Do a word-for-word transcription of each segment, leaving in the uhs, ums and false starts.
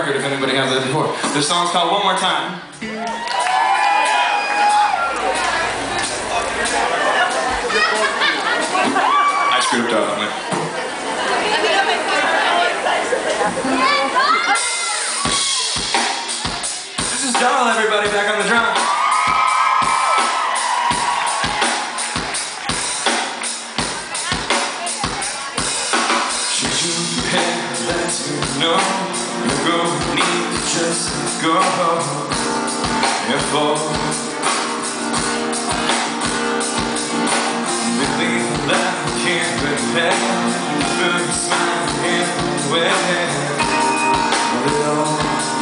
record if anybody has it before. This song's called One More Time. I screwed up on it. This is Donald, everybody, back on the drum. Should you have let you know you're gonna need to just go and fall? Believe that I can't repair the smile everywhere. Not at all.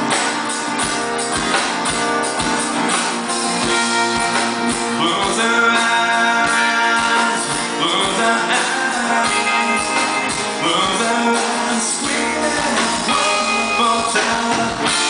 Close our eyes, close our eyes, close our eyes, scream it one more time.